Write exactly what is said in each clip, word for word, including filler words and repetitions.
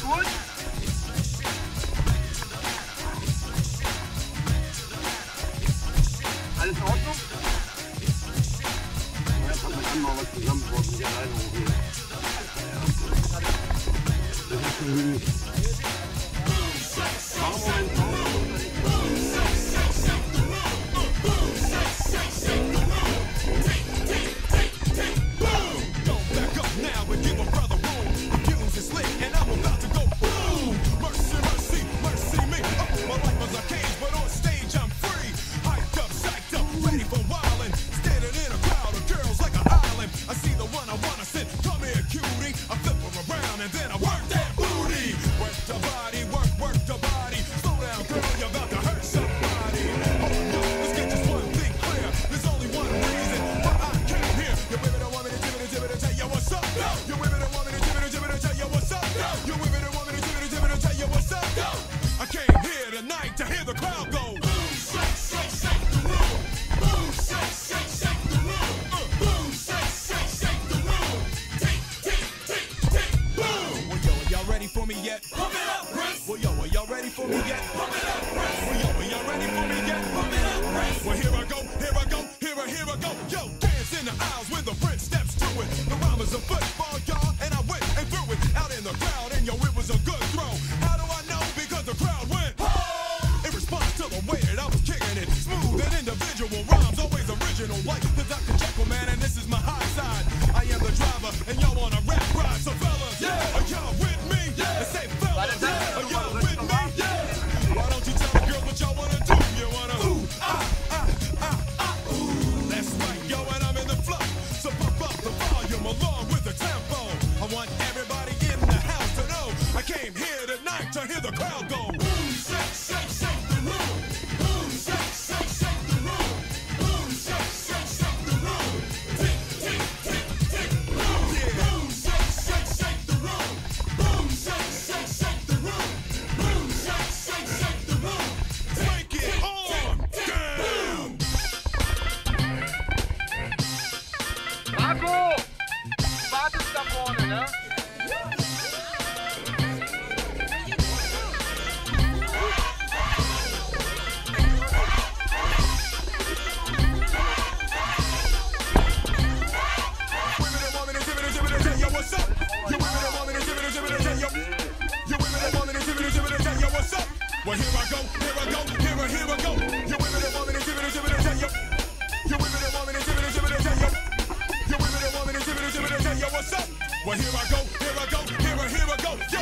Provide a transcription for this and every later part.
gut? Alles in Ordnung? Ja, kann man dann mal was zusammenbauen mit der Leitung hier. Das ist schon müde. Mach einen Moment Pause. To hear the crowd go. Boom, shake, shake, shake the room. Boom, shake, shake, shake the room. Uh, boom, shake, shake, shake the room. Tick, tick, tick, tick, boom. Well, yo, are y'all ready for me yet? Pump it up, Prince. Well, yo, are y'all ready for me yet? Pump it up, Prince. Well, yo, are y'all ready for me yet? Pump it up, Prince. Well, here I go, here I go, here I, here I go. Yo, dance in the aisles when the Prince steps to it. The rhyme is a football, y'all, and I went and threw it out in the crowd, and yo, it was a good throw. How do I know? Because the crowd went. To the way that I was kicking it, smooth and individual rhymes, always original, like the Doctor Jekyll man, and this is my high side. I am the driver, and y'all on a rap ride, so fellas, yeah. Are y'all with me? Yeah. And say fellas, yeah. Are y'all with me? Yeah. Why don't you tell the girls what y'all wanna do? You wanna ooh, ah, ah, ah, ah, ooh. That's right, yo, and I'm in the flow, so pump up the volume along with the tempo. I want everybody in the house to know I came here tonight to hear the crowd go. Boom, shake, shake, shake. Marco! Wartest da vorne, ne? Well, here I go, here I go, here I, here I go. You women that want me to give it a, give it a, tell you. You women that want me to give it a, give it a, tell you. You women that want me to give it a, give it a, tell you what's up. Well, here I go, here I go, here I, here I go, yo.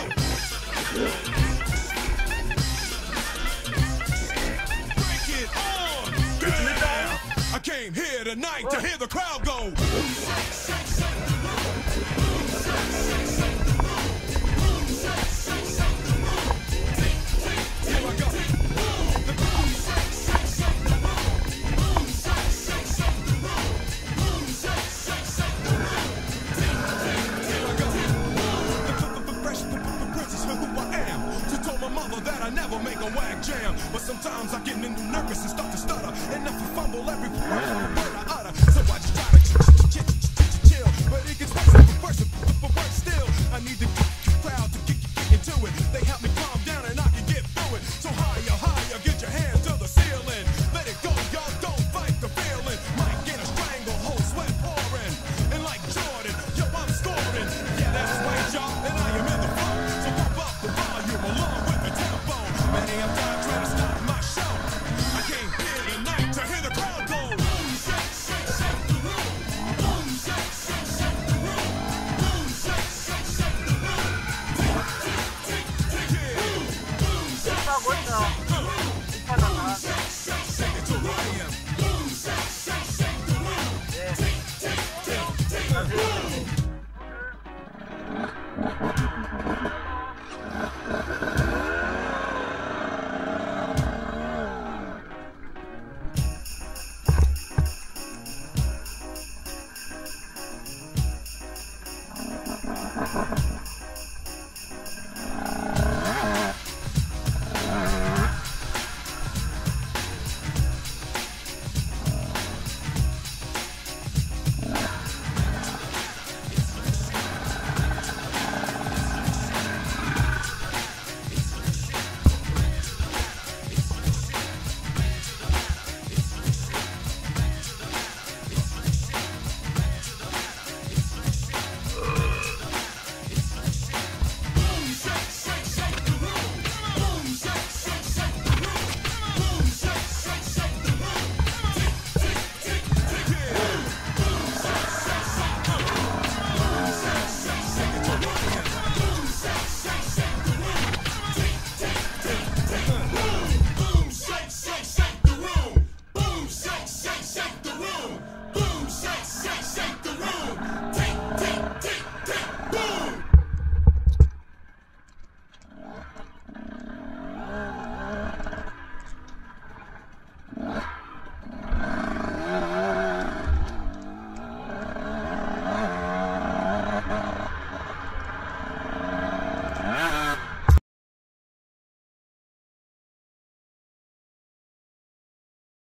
Break it on, down. I came here tonight to hear the crowd go. Shake, shake, shake the room. Shake, shake, shake the room. Shake, shake, shake the room. Here I go. The boom, shake, shake, shake the room. Boom, shake, shake, shake the room. Boom, shake, shake, shake the room. Here I go. The fresh prince is who I am. She told my mother that I never make a whack jam, but sometimes I get a little nervous and start to stutter, and if I fumble every word I utter, so I just try to chill. But it gets worse and worse and worse still. I need the crowd to get into it. They help me calm down and I can get through it. So higher, higher, get your hands to the ceiling. Let it go, y'all, don't fight the feeling. Might get a stranglehold, sweat pouring. And like Jordan, yo, I'm scoring. Yeah, that's right, y'all, and I am in the flow. So pump up the volume along with the tempo. Many have died trying to stop my show. I came here tonight to hear the crowd go. Boom, shake, shake, shake the room. Boom, shake, shake, shake the room. Boom, shake, shake, shake the room. Tick, tick, tick, tick, boom, boom, shake, shake, shake.